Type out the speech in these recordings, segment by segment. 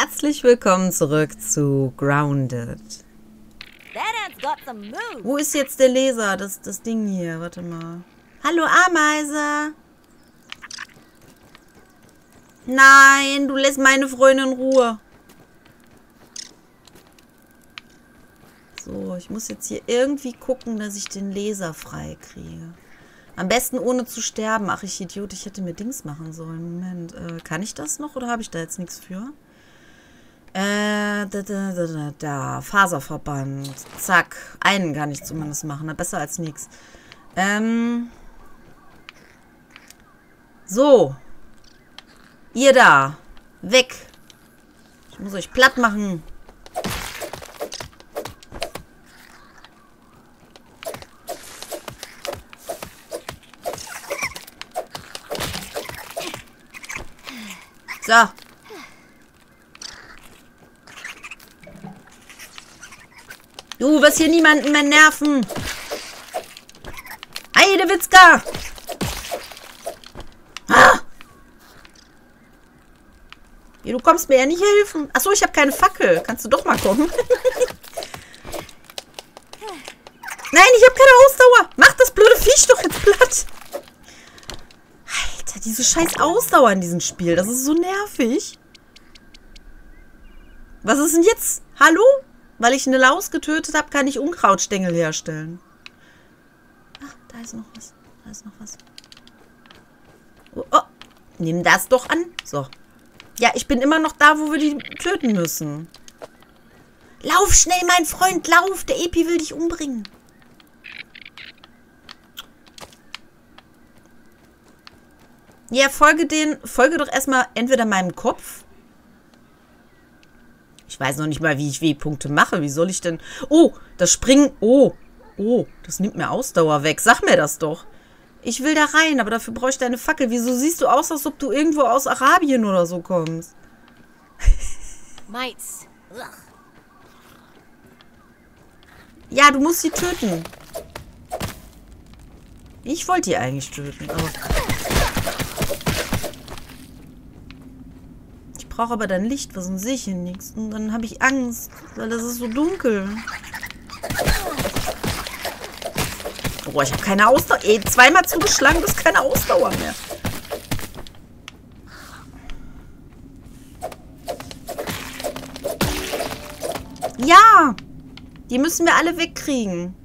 Herzlich willkommen zurück zu Grounded. Wo ist jetzt der Laser? Das Ding hier. Warte mal. Hallo Ameise. Nein, du lässt meine Freundin in Ruhe. So, ich muss jetzt hier irgendwie gucken, dass ich den Laser frei kriege. Am besten ohne zu sterben. Ach, ich Idiot, ich hätte mir Dings machen sollen. Moment, kann ich das noch oder habe ich da jetzt nichts für? Faserverband. Zack. Einen kann ich zumindest machen. Na, besser als nichts. So. Ihr da. Weg. Ich muss euch platt machen. So. Du wirst hier niemanden mehr nerven. Heidewitzka. Ah. Ja, du kommst mir ja nicht helfen. Achso, ich habe keine Fackel. Kannst du doch mal kommen? Nein, ich habe keine Ausdauer. Mach das blöde Viech doch jetzt platt. Alter, diese scheiß Ausdauer in diesem Spiel. Das ist so nervig. Was ist denn jetzt? Hallo? Weil ich eine Laus getötet habe, kann ich Unkrautstängel herstellen. Ach, da ist noch was. Da ist noch was. Oh, oh. Nimm das doch an. So. Ja, ich bin immer noch da, wo wir die töten müssen. Lauf schnell, mein Freund, lauf. Der Epi will dich umbringen. Ja, folge doch erstmal entweder meinem Kopf. Ich weiß noch nicht mal, wie ich W-Punkte mache. Wie soll ich denn... Oh, das Springen... Oh, das nimmt mir Ausdauer weg. Sag mir das doch. Ich will da rein, aber dafür brauche ich deine Fackel. Wieso siehst du aus, als ob du irgendwo aus Arabien oder so kommst? Ja, du musst sie töten. Ich wollte die eigentlich töten, aber... Ich brauche aber dann Licht, weil sonst sehe ich hier nichts. Und dann habe ich Angst, weil das ist so dunkel. Oh, ich habe keine Ausdauer. Ey, zweimal zugeschlagen, das ist keine Ausdauer mehr. Ja! Die müssen wir alle wegkriegen.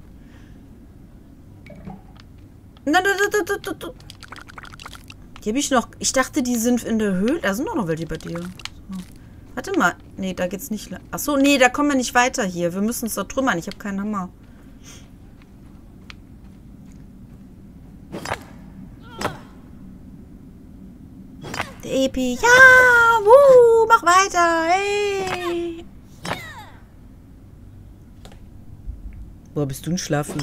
Die habe ich noch... Ich dachte, die sind in der Höhle. Da sind doch noch welche bei dir. So. Warte mal. Nee, da geht's nicht... Achso, nee, da kommen wir nicht weiter hier. Wir müssen es doch trümmern. Ich habe keinen Hammer. Der Epi. Ja! Mach weiter! Hey! Boah, bist du ein Schlaffi?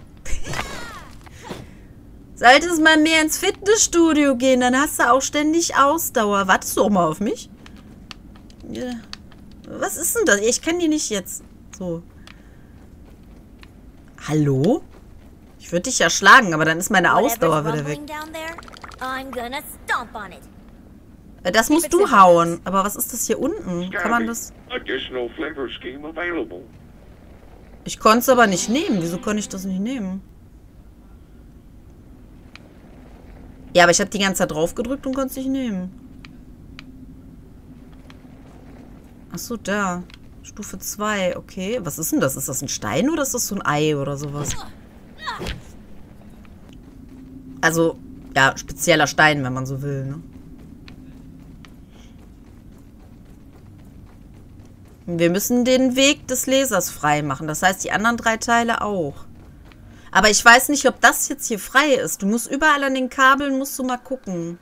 Solltest mal mehr ins Fitnessstudio gehen, dann hast du auch ständig Ausdauer. Wartest du auch mal auf mich? Ja. Was ist denn das? Ich kenne die nicht jetzt. So. Hallo? Ich würde dich ja schlagen, aber dann ist meine Ausdauer wieder weg. Das musst du hauen. Aber was ist das hier unten? Kann man das... Ich konnte es aber nicht nehmen. Wieso konnte ich das nicht nehmen? Ja, aber ich habe die ganze Zeit drauf gedrückt und konnte es nicht nehmen. Achso, da. Stufe 2, okay. Was ist denn das? Ist das ein Stein oder ist das so ein Ei oder sowas? Also, ja, spezieller Stein, wenn man so will, ne? Wir müssen den Weg des Lasers frei machen. Das heißt, die anderen 3 Teile auch. Aber ich weiß nicht, ob das jetzt hier frei ist. Du musst überall an den Kabeln, musst du mal gucken.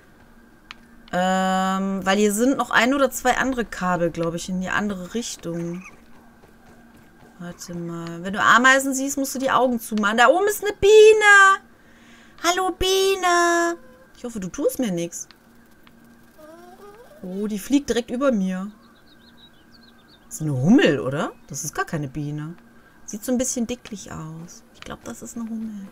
Weil hier sind noch 1 oder 2 andere Kabel, glaube ich, in die andere Richtung. Warte mal. Wenn du Ameisen siehst, musst du die Augen zumachen. Da oben ist eine Biene. Hallo, Biene. Ich hoffe, du tust mir nichts. Oh, die fliegt direkt über mir. Das ist eine Hummel, oder? Das ist gar keine Biene. Sieht so ein bisschen dicklich aus. Ich glaube, das ist eine Hummel.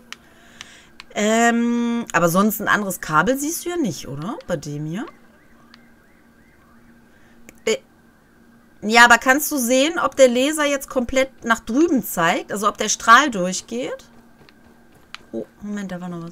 Aber sonst ein anderes Kabel siehst du ja nicht, oder? Bei dem hier. Ja, aber kannst du sehen, ob der Laser jetzt komplett nach drüben zeigt? Also ob der Strahl durchgeht? Oh, Moment, da war noch was.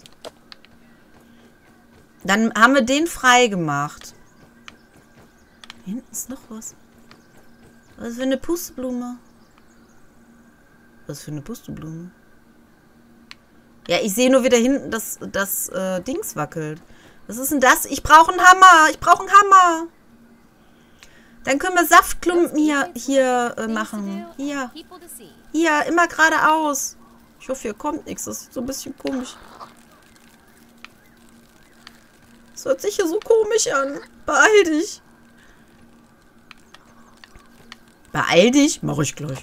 Dann haben wir den frei gemacht. Hier hinten ist noch was. Was für eine Pusteblume? Was für eine Pusteblume? Ja, ich sehe nur wieder hinten, dass das Dings wackelt. Was ist denn das? Ich brauche einen Hammer. Ich brauche einen Hammer. Dann können wir Saftklumpen hier machen. Hier. Hier, immer geradeaus. Ich hoffe, hier kommt nichts. Das ist so ein bisschen komisch. Das hört sich hier so komisch an. Beeil dich. Beeil dich? Mach ich gleich.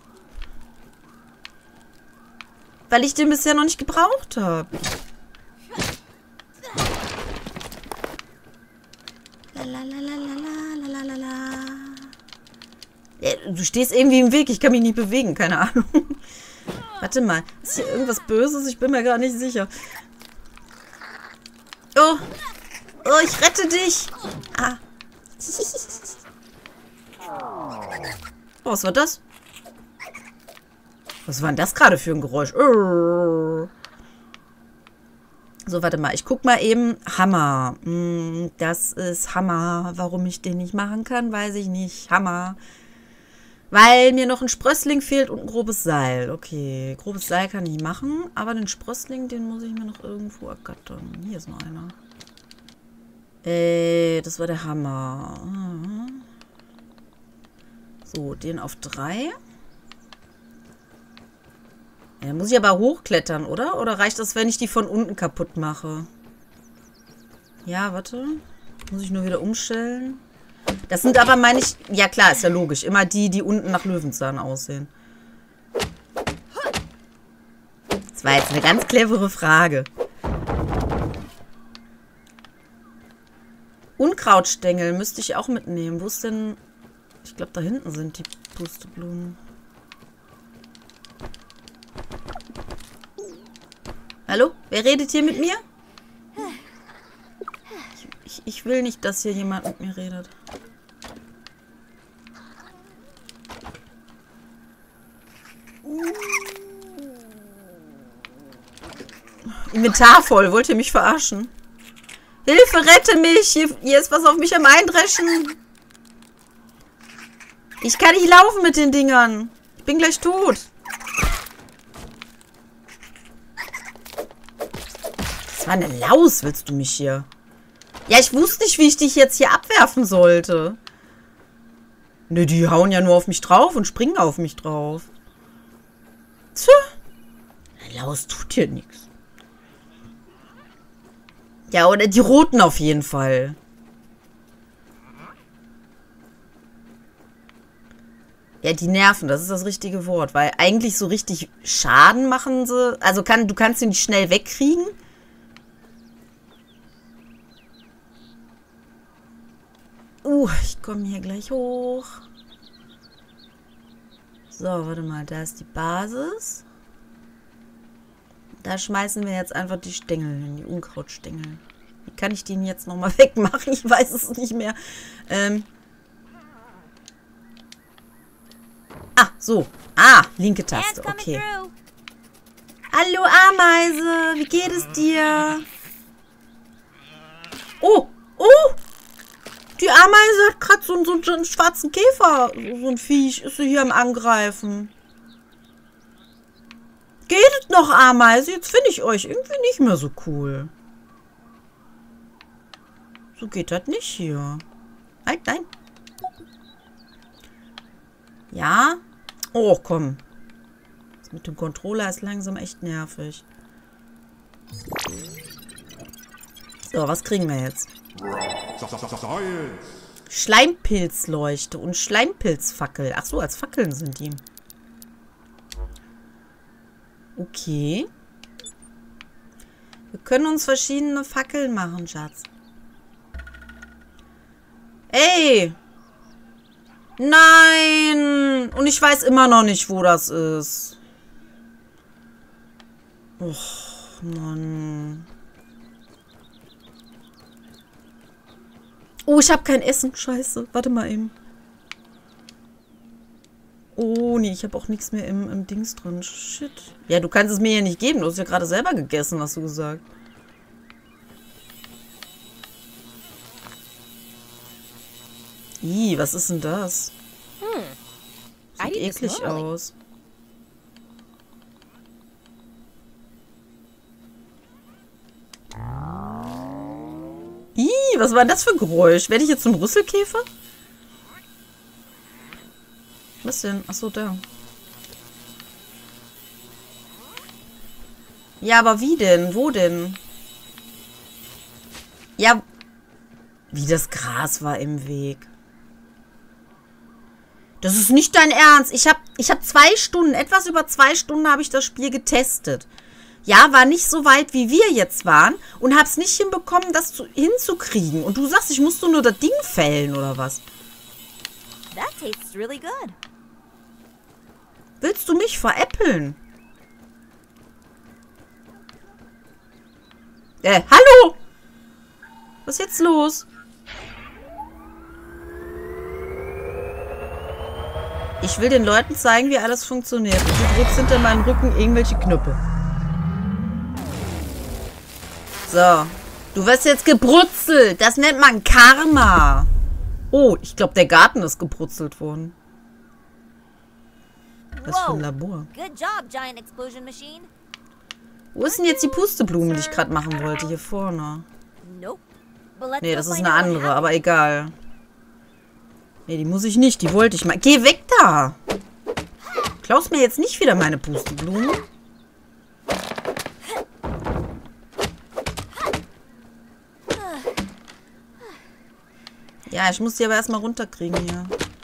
Weil ich den bisher noch nicht gebraucht habe. Ja, du stehst irgendwie im Weg. Ich kann mich nicht bewegen. Keine Ahnung. Warte mal. Ist hier irgendwas Böses? Ich bin mir gar nicht sicher. Oh. Oh, ich rette dich. Ah. Oh, was war das? Was war denn das gerade für ein Geräusch? So, warte mal. Ich guck mal eben. Hammer. Das ist Hammer. Warum ich den nicht machen kann, weiß ich nicht. Hammer. Weil mir noch ein Sprössling fehlt und ein grobes Seil. Okay, grobes Seil kann ich machen. Aber den Sprössling, den muss ich mir noch irgendwo ergattern. Hier ist noch einer. Das war der Hammer. So, den auf 3. Ja, muss ich aber hochklettern, oder? Oder reicht das, wenn ich die von unten kaputt mache? Ja, warte. Muss ich nur wieder umstellen. Das sind aber, meine ich... Ja, klar, ist ja logisch. Immer die, die unten nach Löwenzahn aussehen. Das war jetzt eine ganz clevere Frage. Unkrautstängel müsste ich auch mitnehmen. Wo ist denn... Ich glaube, da hinten sind die Pusteblumen. Hallo? Wer redet hier mit mir? Ich will nicht, dass hier jemand mit mir redet. Inventar voll. Wollt ihr mich verarschen? Hilfe, rette mich! Hier ist was auf mich am Eindreschen. Ich kann nicht laufen mit den Dingern. Ich bin gleich tot. Das war eine Laus, willst du mich hier? Ja, ich wusste nicht, wie ich dich jetzt hier abwerfen sollte. Ne, die hauen ja nur auf mich drauf und springen auf mich drauf. Tja. Eine Laus tut hier nichts. Ja, oder die Roten auf jeden Fall. Ja, die nerven, das ist das richtige Wort. Weil eigentlich so richtig Schaden machen sie... Also du kannst sie nicht schnell wegkriegen. Ich komme hier gleich hoch. So, warte mal, da ist die Basis. Da schmeißen wir jetzt einfach die Stängel hin, die Unkrautstängel. Wie kann ich den jetzt nochmal wegmachen? Ich weiß es nicht mehr. So. Linke Taste, okay. Hallo Ameise, wie geht es dir? Oh! Die Ameise hat gerade so einen schwarzen Käfer. So ein Viech ist sie hier am Angreifen. Geht es noch, Ameise? Jetzt finde ich euch irgendwie nicht mehr so cool. So geht das nicht hier. Halt, nein. Ja. Oh, komm. Das mit dem Controller ist langsam echt nervig. So, was kriegen wir jetzt? Schleimpilzleuchte und Schleimpilzfackel. Ach so, als Fackeln sind die. Okay. Wir können uns verschiedene Fackeln machen, Schatz. Ey! Nein! Und ich weiß immer noch nicht, wo das ist. Och, Mann. Oh, ich habe kein Essen. Scheiße. Warte mal eben. Oh, nee, ich habe auch nichts mehr im Dings drin. Shit. Ja, du kannst es mir ja nicht geben. Du hast ja gerade selber gegessen, hast du gesagt. Ih, was ist denn das? Sieht eklig aus. Ih, was war denn das für ein Geräusch? Werde ich jetzt zum Rüsselkäfer? Was denn? Achso, da. Ja, aber wie denn? Wo denn? Ja, wie das Gras war im Weg. Das ist nicht dein Ernst. Ich hab 2 Stunden, etwas über 2 Stunden habe ich das Spiel getestet. Ja, war nicht so weit, wie wir jetzt waren und hab's nicht hinbekommen, das hinzukriegen. Und du sagst, ich musste nur das Ding fällen, oder was? That tastes really good. Willst du mich veräppeln? Hallo? Was ist jetzt los? Ich will den Leuten zeigen, wie alles funktioniert. Und du drückst hinter meinem Rücken irgendwelche Knöpfe. So. Du wirst jetzt gebrutzelt. Das nennt man Karma. Oh, ich glaube, der Garten ist gebrutzelt worden. Was für ein Labor. Good job, Giant Explosion Machine. Wo ist denn jetzt die Pusteblume, die ich gerade machen wollte? Hier vorne. Nope. But let's Nee, go das ist find eine out what andere, happened. aber egal. Nee, die muss ich nicht. Die wollte ich mal. Geh weg da! Klaus mir jetzt nicht wieder meine Pusteblume. Ja, ich muss die aber erstmal runterkriegen hier.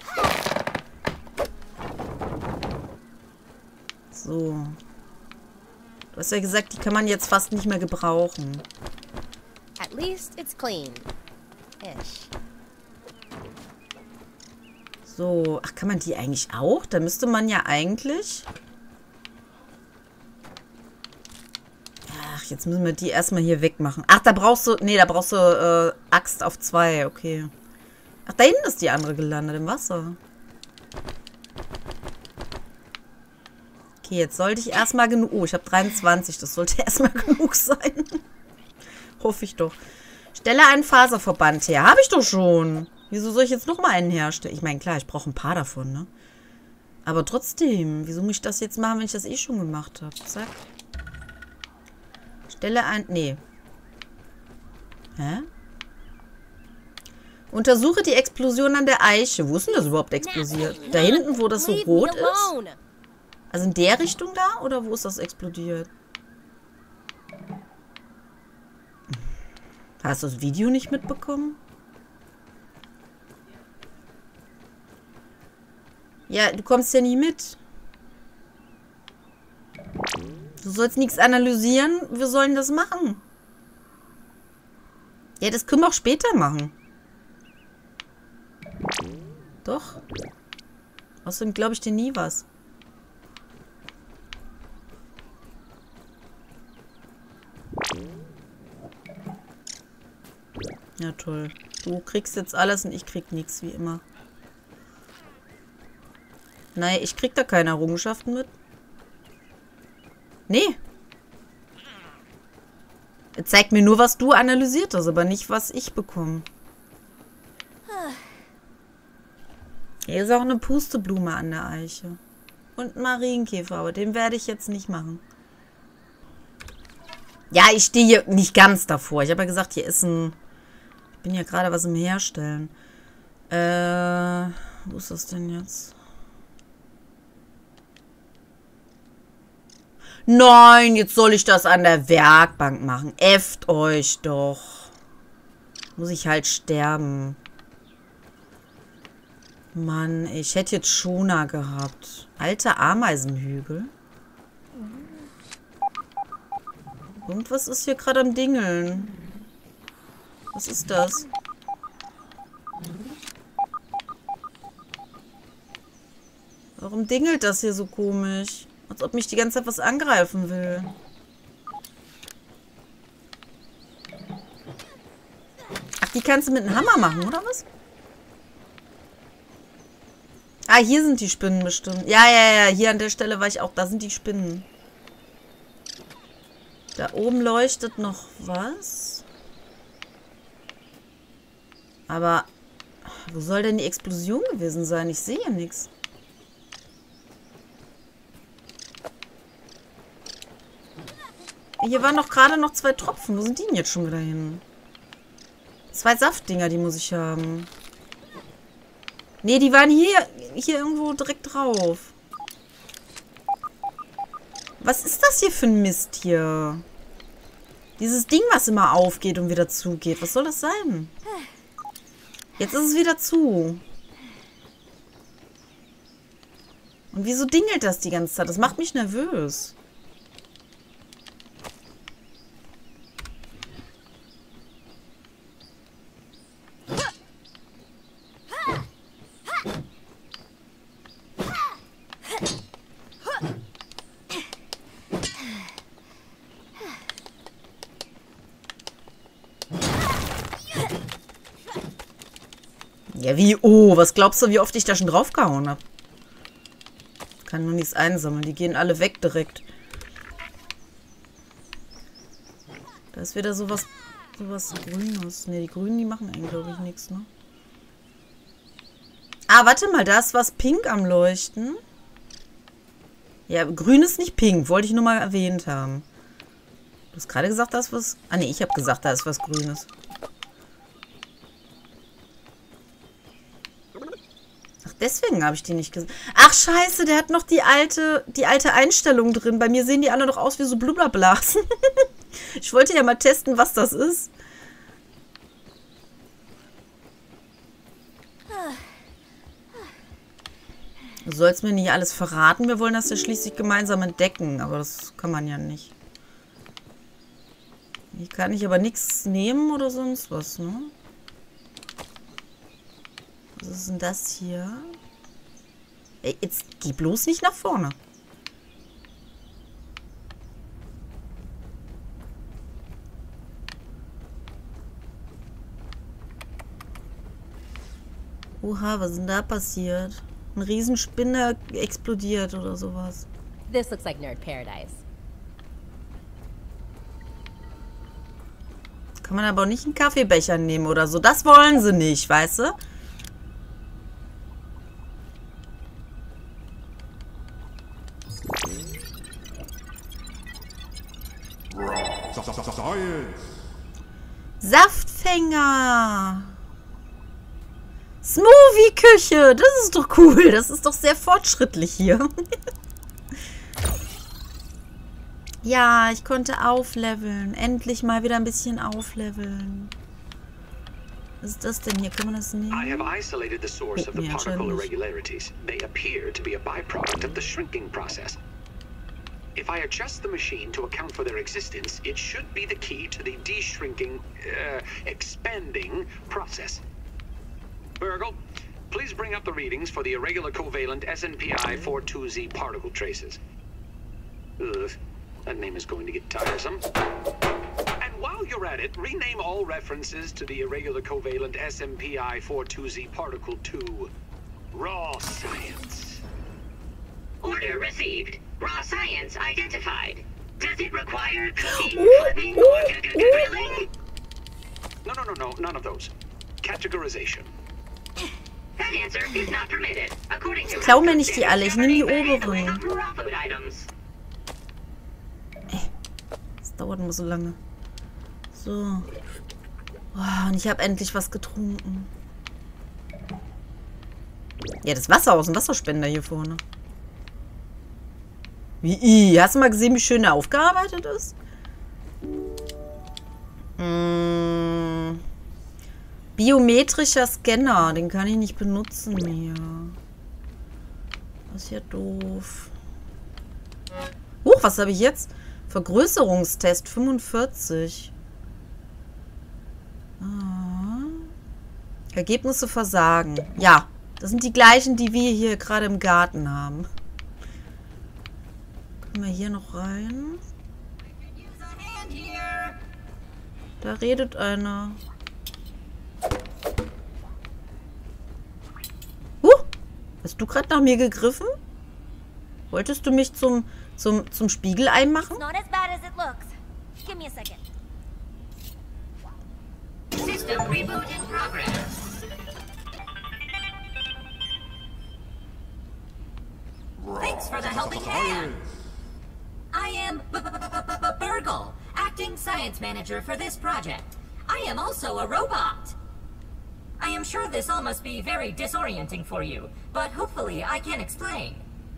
So. Du hast ja gesagt, die kann man jetzt fast nicht mehr gebrauchen. At least it's clean. Ish. So. Ach, kann man die eigentlich auch? Da müsste man ja eigentlich... Ach, jetzt müssen wir die erstmal hier wegmachen. Ach, da brauchst du... Nee, da brauchst du Axt auf 2. Okay. Ach, da hinten ist die andere gelandet im Wasser. Okay, jetzt sollte ich erstmal genug... Oh, ich habe 23. Das sollte erstmal genug sein. Hoffe ich doch. Stelle einen Faserverband her. Habe ich doch schon. Wieso soll ich jetzt nochmal einen herstellen? Ich meine, klar, ich brauche ein paar davon, ne? Aber trotzdem, wieso muss ich das jetzt machen, wenn ich das eh schon gemacht habe? Zack. Stelle ein... Nee. Hä? Untersuche die Explosion an der Eiche. Wo ist denn das überhaupt explodiert? Da hinten, wo das so Leave me rot ist? alone. Also in der Richtung da? Oder wo ist das explodiert? Hast du das Video nicht mitbekommen? Ja, du kommst ja nie mit. Du sollst nichts analysieren. Wir sollen das machen. Ja, das können wir auch später machen. Doch. Außerdem glaube ich dir nie was. Ja, toll. Du kriegst jetzt alles und ich krieg nichts, wie immer. Nein, ich krieg da keine Errungenschaften mit. Nee. Er zeigt mir nur, was du analysiert hast, aber nicht, was ich bekomme. Hier ist auch eine Pusteblume an der Eiche. Und ein Marienkäfer, aber den werde ich jetzt nicht machen. Ja, ich stehe hier nicht ganz davor. Ich habe ja gesagt, hier ist ein... Ich bin ja gerade was im Herstellen. Wo ist das denn jetzt? Nein, jetzt soll ich das an der Werkbank machen. Äfft euch doch. Muss ich halt sterben. Mann, ich hätte jetzt Schoner gehabt. Alter Ameisenhügel. Irgendwas ist hier gerade am Dingeln. Was ist das? Warum dingelt das hier so komisch? Als ob mich die ganze Zeit was angreifen will. Ach, die kannst du mit einem Hammer machen, oder was? Ah, hier sind die Spinnen bestimmt. Ja, ja, ja. Hier an der Stelle war ich auch. Da sind die Spinnen. Da oben leuchtet noch was. Aber wo soll denn die Explosion gewesen sein? Ich sehe ja nichts. Hier waren doch gerade noch 2 Tropfen. Wo sind die denn jetzt schon wieder hin? 2 Saftdinger, die muss ich haben. Nee, die waren hier irgendwo direkt drauf. Was ist das hier für ein Mist hier? Dieses Ding, was immer aufgeht und wieder zugeht. Was soll das sein? Jetzt ist es wieder zu. Und wieso dingelt das die ganze Zeit? Das macht mich nervös. Ja, wie? Oh, was glaubst du, wie oft ich da schon draufgehauen habe? Kann nur nichts einsammeln. Die gehen alle weg direkt. Da ist wieder sowas Grünes. Ne, die Grünen, die machen eigentlich, glaube ich, nichts, ne? Ah, warte mal, da ist was pink am Leuchten. Ja, grün ist nicht pink. Wollte ich nur mal erwähnt haben. Du hast gerade gesagt, da ist was... Ah, ne, ich habe gesagt, da ist was Grünes. Deswegen habe ich die nicht gesehen. Ach, scheiße, der hat noch die alte Einstellung drin. Bei mir sehen die alle noch aus wie so Blubberblasen. Ich wollte ja mal testen, was das ist. Du sollst mir nicht alles verraten. Wir wollen das ja schließlich gemeinsam entdecken. Aber das kann man ja nicht. Hier kann ich aber nichts nehmen oder sonst was, ne? Was ist denn das hier? Ey, jetzt geh bloß nicht nach vorne. Oha, was ist denn da passiert? Ein Riesenspinner explodiert oder sowas. This looks like Nerd Paradise. Kann man aber auch nicht einen Kaffeebecher nehmen oder so. Das wollen sie nicht, weißt du? Saftfänger. Smoothie-Küche. Das ist doch cool. Das ist doch sehr fortschrittlich hier. Ja, ich konnte aufleveln. Endlich mal wieder ein bisschen aufleveln. Was ist das denn hier? Kann man das nehmen? I have isolated the source of the particle irregularities. They appear to be a byproduct of the shrinking process. If I adjust the machine to account for their existence, it should be the key to the de-shrinking, expanding process. Burgle, please bring up the readings for the irregular covalent SNPI 42Z particle traces. Ugh, that name is going to get tiresome. And while you're at it, rename all references to the irregular covalent SNPI 42Z particle to raw science. Order received. Raw science identified. Does it require cooking, flipping, or grilling? No, none of those. Categorization. That answer is not permitted. According to Klau mir nicht die alle, ich nehme die oberen. raw food items. Das dauert immer so lange. So. Oh, und ich habe endlich was getrunken. Ja, das Wasser aus dem Wasserspender hier vorne. Wie? Hast du mal gesehen, wie schön der aufgearbeitet ist? Biometrischer Scanner. Den kann ich nicht benutzen hier. Das ist ja doof. Was habe ich jetzt? Vergrößerungstest 45. Ergebnisse versagen. Ja, das sind die gleichen, die wir hier gerade im Garten haben. Können wir hier noch rein? Da redet einer. Hast du gerade nach mir gegriffen? Wolltest du mich zum Spiegelei machen? It's not as bad as it looks. Give me a second. System reboot in progress. Thanks for the helping hand. I am Burgle, acting science manager for this project. I am also a robot. I am sure this all must be very disorienting for you, but hopefully I can explain.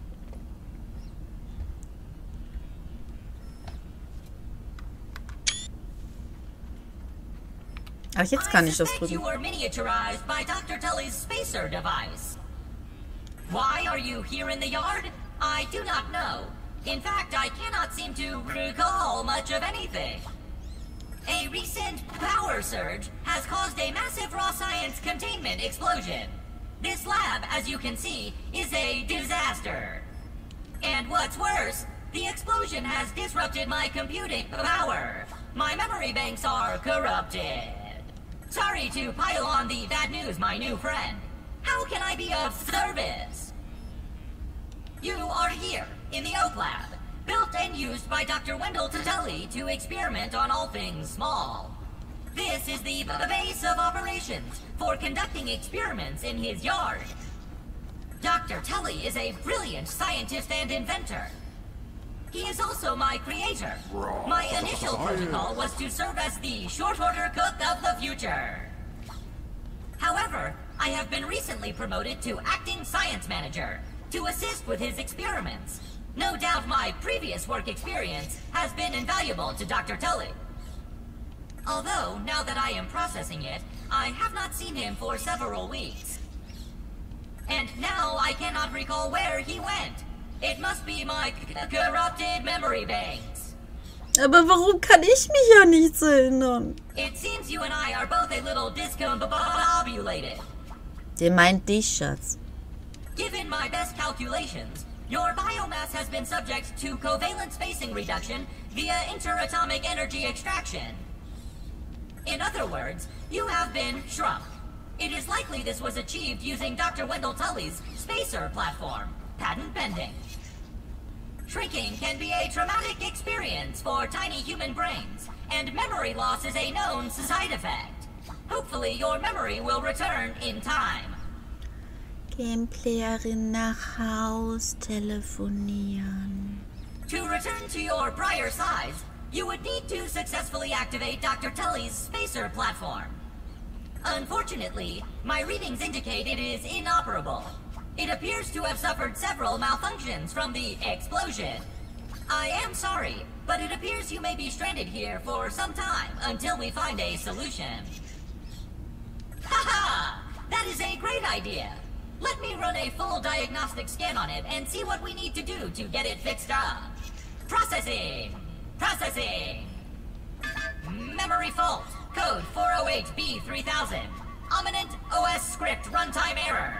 Ach, jetzt kann ich das I suspect you drücken. were miniaturized by Dr. Tully's spacer device. Why are you here in the yard? I do not know. In fact, I cannot seem to recall much of anything. A recent power surge has caused a massive raw science containment explosion. This lab, as you can see, is a disaster. And what's worse, the explosion has disrupted my computing power. My memory banks are corrupted. Sorry to pile on the bad news, my new friend. How can I be of service? You are here, in the Oak Lab, built and used by Dr. Wendell Tully to experiment on all things small. This is the base of operations for conducting experiments in his yard. Dr. Tully is a brilliant scientist and inventor. He is also my creator. My initial protocol was to serve as the short order cook of the future. However, I have been recently promoted to acting science manager to assist with his experiments. No doubt my previous work experience has been invaluable to Dr. Tully. Although, now that I am processing it, I have not seen him for several weeks. And now I cannot recall where he went. It must be my corrupted memory banks. Aber warum kann ich mich ja nicht erinnern? It seems you and I are both a little discombobulated. Der meint dich, Schatz. Given my best calculations, your biomass has been subject to covalent spacing reduction via interatomic energy extraction. In other words, you have been shrunk. It is likely this was achieved using Dr. Wendell Tully's spacer platform, patent pending. Shrinking can be a traumatic experience for tiny human brains, and memory loss is a known side effect. Hopefully your memory will return in time. Gameplayerin nach Haus telefonieren. To return to your prior size, you would need to successfully activate Dr. Tully's spacer platform. Unfortunately, my readings indicate it is inoperable. It appears to have suffered several malfunctions from the explosion. I am sorry, but it appears you may be stranded here for some time until we find a solution. Haha! That is a great idea! Let me run a full diagnostic scan on it and see what we need to do to get it fixed up. Processing! Processing! Memory fault. Code 408B3000. Ominent OS script runtime error.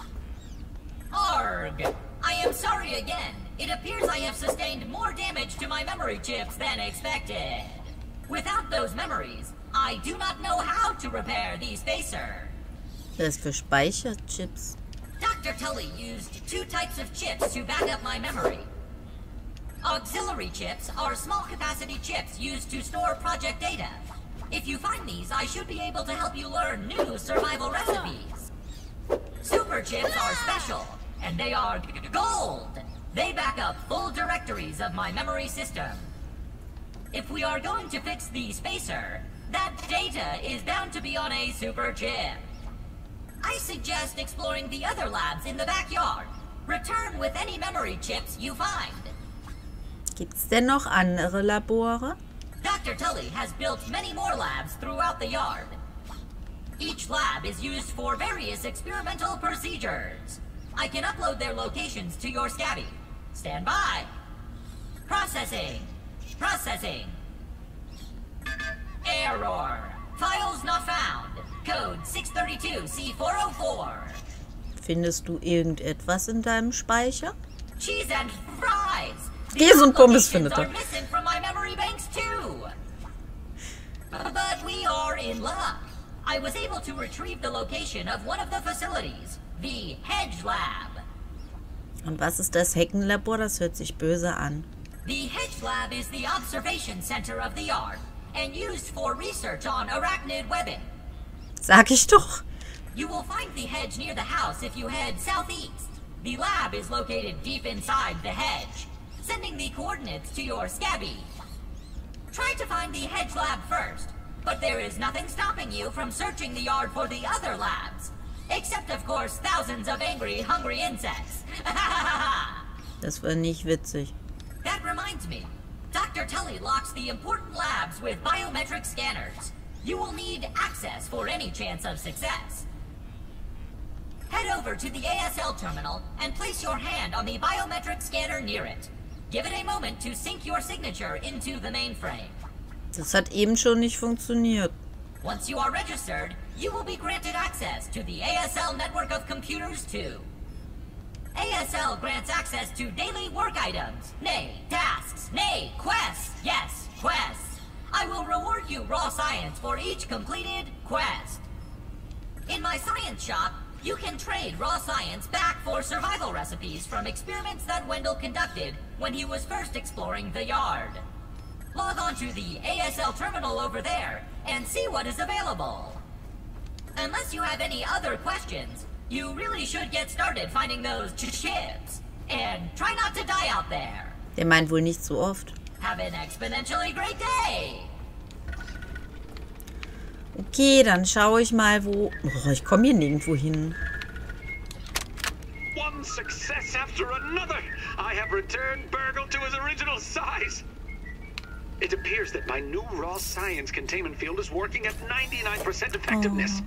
Arg! I am sorry again. It appears I have sustained more damage to my memory chips than expected. Without those memories, I do not know how to repair the spacer. Das ist für Speicherchips. Dr. Tully used two types of chips to back up my memory. Auxiliary chips are small capacity chips used to store project data. If you find these, I should be able to help you learn new survival recipes. Super chips are special, and they are gold. They back up full directories of my memory system. If we are going to fix the spacer, that data is bound to be on a super chip. I suggest exploring the other labs in the backyard. Return with any memory chips you find. Gibt's denn noch andere Labore? Dr. Tully has built many more labs throughout the yard. Each lab is used for various experimental procedures. I can upload their locations to your Scabby. Stand by. Processing. Processing. Error. Files not found. Code 632C404. Findest du irgendetwas in deinem Speicher? Cheese and fries. Käse und Pommes findet are er. missing from my memory banks too. But we are in luck. I was able to retrieve the location of one of the facilities. the Hedge Lab. Und was ist das Heckenlabor? Das hört sich böse an. The Hedge Lab is the observation center of the yard and used for research on arachnid webbing. Sag ich doch. You will find the hedge near the house if you head southeast. The lab is located deep inside the hedge, sending the coordinates to your Scabby. Try to find the Hedge Lab first, but there is nothing stopping you from searching the yard for the other labs. Except, of course, thousands of angry, hungry insects. Das war nicht witzig. That reminds me. Dr. Tully locks the important labs with biometric scanners. You will need access for any chance of success. Head over to the ASL terminal and place your hand on the biometric scanner near it. Give it a moment to sync your signature into the mainframe. Das hat eben schon nicht funktioniert. Once you are registered, you will be granted access to the ASL network of computers too. ASL grants access to daily work items, nay, tasks, nay, quests, yes, quests. I will reward you raw science for each completed quest. In my science shop, you can trade raw science back for survival recipes from experiments that Wendell conducted when he was first exploring the yard. Log on to the ASL terminal over there and see what is available. Unless you have any other questions, you really should get started finding those chips. And try not to die out there. Der meint wohl nicht so oft. Have an exponentially great day. Okay, dann schaue ich mal, wo... Oh, ich komme hier nirgendwo hin. One success after another! I have returned Burgle to his original size! It appears that my new raw science containment field is working at 99% effectiveness.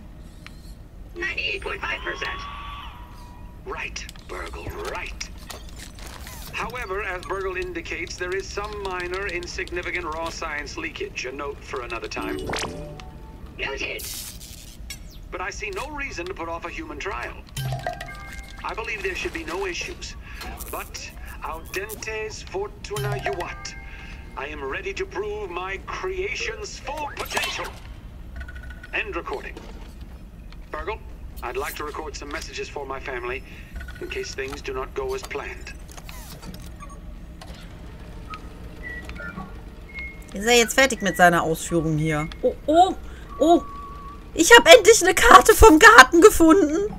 98.5%. Right, Burgle, right. However, as Burgle indicates, there is some minor, insignificant raw science leakage. A note for another time. Noted. But I see no reason to put off a human trial. I believe there should be no issues. But audentes fortuna juvat. I am ready to prove my creation's full potential. End recording. Burgle, I'd like to record some messages for my family in case things do not go as planned. Ist er jetzt fertig mit seiner Ausführung hier? Oh, oh, oh. Ich habe endlich eine Karte vom Garten gefunden.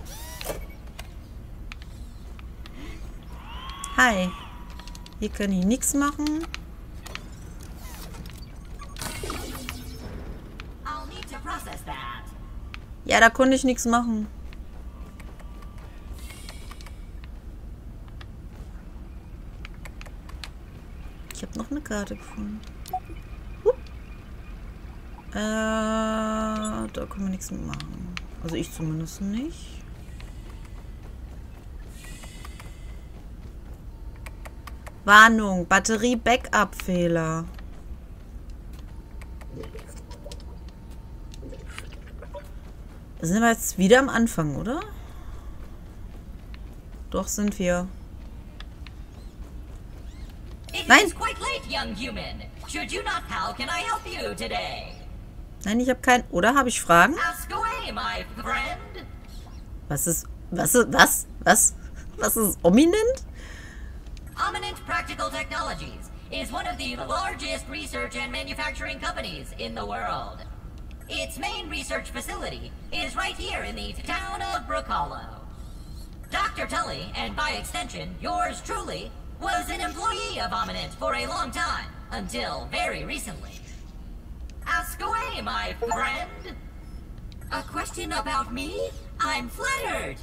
Hi. Hier kann ich nichts machen. Ja, da konnte ich nichts machen. Ich habe noch eine Karte gefunden. Da können wir nichts mit machen. Also ich zumindest nicht. Warnung, Batterie-Backup-Fehler. Sind wir jetzt wieder am Anfang, oder? Doch, sind wir. Nein! Nein, ich habe keinen... Oder habe ich Fragen? Was ist Ominent? Ominent Practical Technologies is one of the largest research and manufacturing companies in the world. Its main research facility is right here in the town of Brook Hollow. Dr. Tully, and by extension, yours truly, was an employee of Ominent for a long time, until very recently. Ask away, my friend. A question about me? I'm flattered.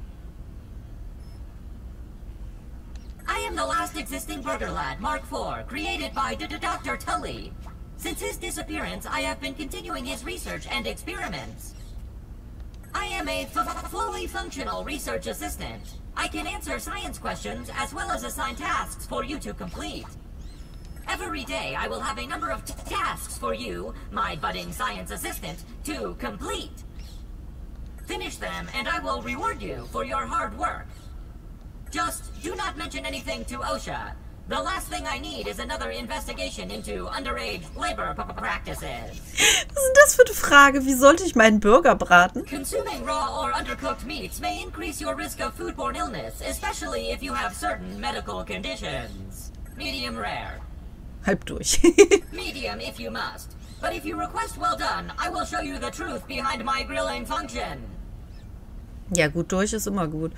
I am the last existing Burger Lad, Mark IV, created by Dr. Tully. Since his disappearance, I have been continuing his research and experiments. I am a fully functional research assistant. I can answer science questions as well as assign tasks for you to complete. Every day, I will have a number of tasks for you, my budding science assistant, to complete. Finish them, and I will reward you for your hard work. Just do not mention anything to OSHA. The last thing I need is another investigation into underage labor practices. Was ist denn das für eine Frage? Wie sollte ich meinen Burger braten? Consuming raw or undercooked meats may increase your risk of foodborne illness, especially if you have certain medical conditions. Medium rare. Halb durch. Medium if you must. But if you request well done, I will show you the truth behind my grilling function. Ja, gut durch ist immer gut.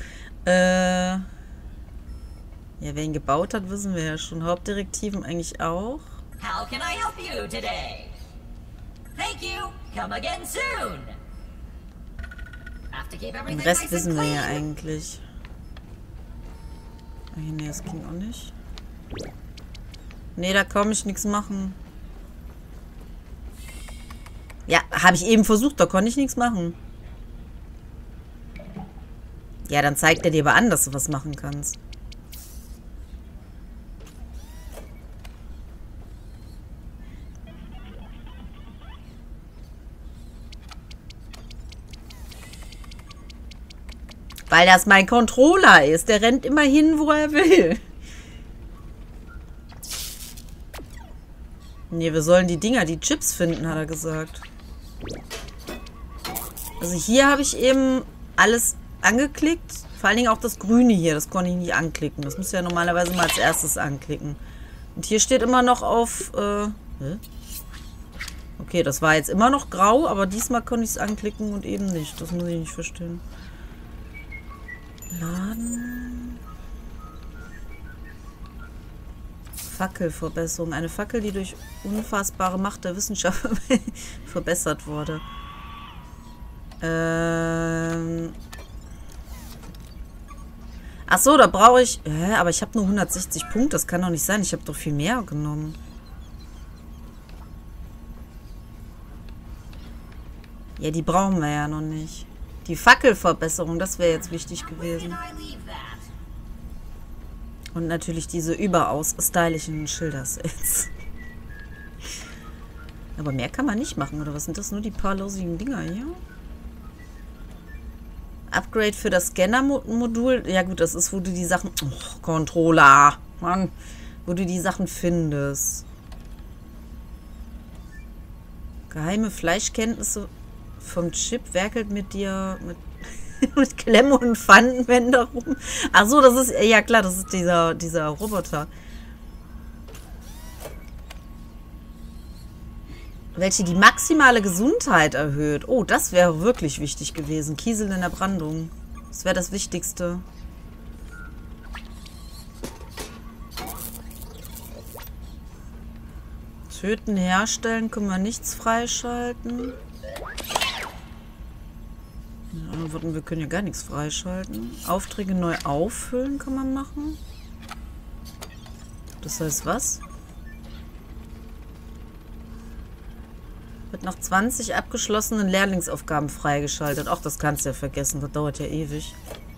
Ja, wer ihn gebaut hat, wissen wir ja schon. Hauptdirektiven eigentlich auch. How can I help you today? Thank you. Come again soon. Have to keep Den everything Rest nice wissen and wir ja clean. eigentlich. Nee, das ging auch nicht. Nee, da kann ich nichts machen. Ja, habe ich eben versucht, da konnte ich nichts machen. Ja, dann zeigt er dir aber an, dass du was machen kannst. Weil das mein Controller ist. Der rennt immer hin, wo er will. Nee, wir sollen die Dinger, die Chips finden, hat er gesagt. Also hier habe ich eben alles angeklickt. Vor allen Dingen auch das Grüne hier. Das konnte ich nicht anklicken. Das muss ja normalerweise mal als erstes anklicken. Und hier steht immer noch auf... Okay, das war jetzt immer noch grau, aber diesmal konnte ich es anklicken und eben nicht. Das muss ich nicht verstehen. Laden. Fackelverbesserung. Eine Fackel, die durch unfassbare Macht der Wissenschaft verbessert wurde. Ach so, da brauche ich... aber ich habe nur 160 Punkte. Das kann doch nicht sein. Ich habe doch viel mehr genommen. Ja, die brauchen wir ja noch nicht. Die Fackelverbesserung, das wäre jetzt wichtig gewesen. Und natürlich diese überaus stylischen Schildersets. Aber mehr kann man nicht machen, oder was sind das? Nur die paar losigen Dinger hier? Upgrade für das Scanner-Modul. Ja gut, das ist, wo du die Sachen... Oh, Controller. Mann. Wo du die Sachen findest. Geheime Fleischkenntnisse vom Chip werkelt mit dir... mit Klemme und Pfannenwender rum. Ach so, das ist... Ja klar, das ist dieser Roboter. Welche die maximale Gesundheit erhöht. Oh, das wäre wirklich wichtig gewesen. Kiesel in der Brandung. Das wäre das Wichtigste. Töten, herstellen, können wir nichts freischalten. Ja, wir können ja gar nichts freischalten. Aufträge neu auffüllen kann man machen. Das heißt was? Wird nach 20 abgeschlossenen Lehrlingsaufgaben freigeschaltet. Ach, das kannst du ja vergessen. Das dauert ja ewig.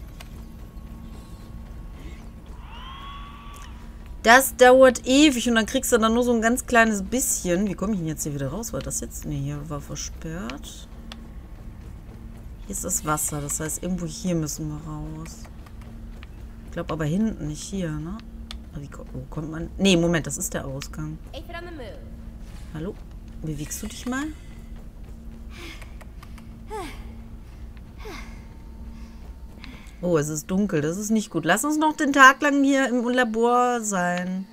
Das dauert ewig und dann kriegst du dann nur so ein ganz kleines bisschen. Wie komme ich denn jetzt hier wieder raus? War das jetzt? Ne, hier war versperrt. Hier ist das Wasser. Das heißt, irgendwo hier müssen wir raus. Ich glaube aber hinten, nicht hier, ne? Wo kommt man? Ne, Moment, das ist der Ausgang. Hallo? Bewegst du dich mal? Oh, es ist dunkel. Das ist nicht gut. Lass uns noch den Tag lang hier im Labor sein.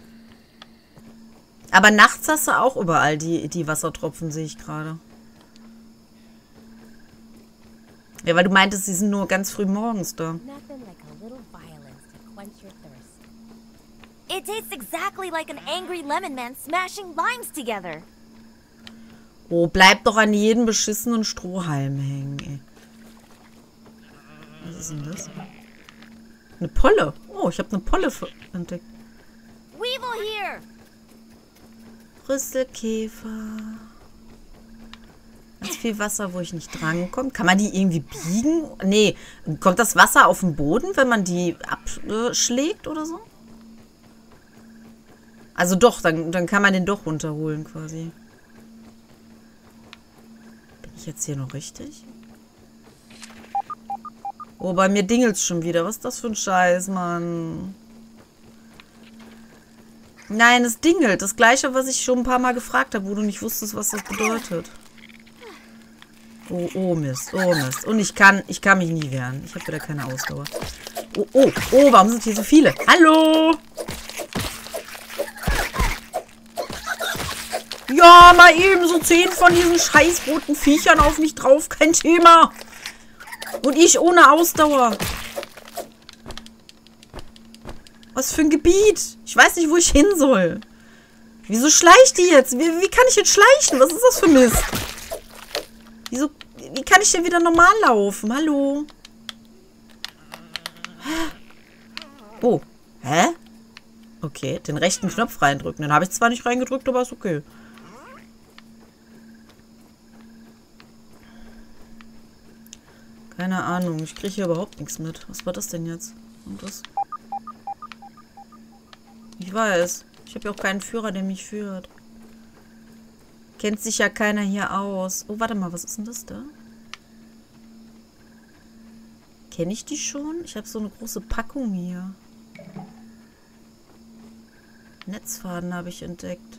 Aber nachts hast du auch überall die Wassertropfen, sehe ich gerade. Ja, weil du meintest, sie sind nur ganz früh morgens da. It tastes exactly like an angry lemon man smashing limes together. Oh, bleib doch an jedem beschissenen Strohhalm hängen, ey. Was ist denn das? Eine Polle. Oh, ich habe eine Polle entdeckt. Weevil here. Rüsselkäfer. Ganz viel Wasser, wo ich nicht drankomme. Kann man die irgendwie biegen? Nee, kommt das Wasser auf den Boden, wenn man die abschlägt oder so? Also doch, dann kann man den doch runterholen quasi. Bin ich jetzt hier noch richtig? Oh, bei mir dingelt's schon wieder. Was ist das für ein Scheiß, Mann? Nein, es dingelt. Das gleiche, was ich schon ein paar Mal gefragt habe, wo du nicht wusstest, was das bedeutet. Oh, oh Mist, oh Mist. Und ich kann mich nie wehren. Ich habe wieder keine Ausdauer. Oh, oh, oh, warum sind hier so viele? Hallo! Ja, mal eben so 10 von diesen scheiß roten Viechern auf mich drauf. Kein Thema. Und ich ohne Ausdauer. Was für ein Gebiet. Ich weiß nicht, wo ich hin soll. Wieso schleicht die jetzt? Wie kann ich jetzt schleichen? Was ist das für Mist? Wie kann ich denn wieder normal laufen? Hallo? Oh. Hä? Okay, den rechten Knopf reindrücken. Den habe ich zwar nicht reingedrückt, aber ist okay. Keine Ahnung. Ich kriege hier überhaupt nichts mit. Was war das denn jetzt? Und das? Ich weiß. Ich habe ja auch keinen Führer, der mich führt. Kennt sich ja keiner hier aus. Oh, warte mal. Was ist denn das da? Kenne ich die schon? Ich habe so eine große Packung hier. Netzfaden habe ich entdeckt.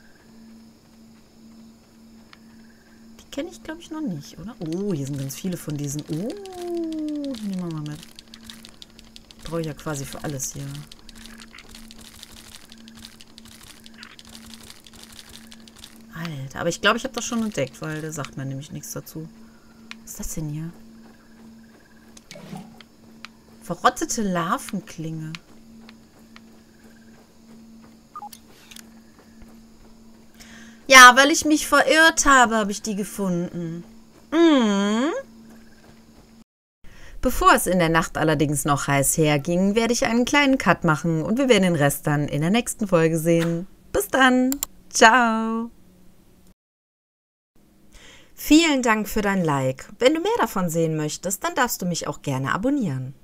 Die kenne ich, glaube ich, noch nicht, oder? Oh, hier sind ganz viele von diesen. Oh, die nehmen wir mal mit. Brauche ich ja quasi für alles hier. Alter, aber ich glaube, ich habe das schon entdeckt, weil der sagt mir nämlich nichts dazu. Was ist das denn hier? Verrottete Larvenklinge. Ja, weil ich mich verirrt habe ich die gefunden. Bevor es in der Nacht allerdings noch heiß herging, werde ich einen kleinen Cut machen und wir werden den Rest dann in der nächsten Folge sehen. Bis dann. Ciao. Vielen Dank für dein Like. Wenn du mehr davon sehen möchtest, dann darfst du mich auch gerne abonnieren.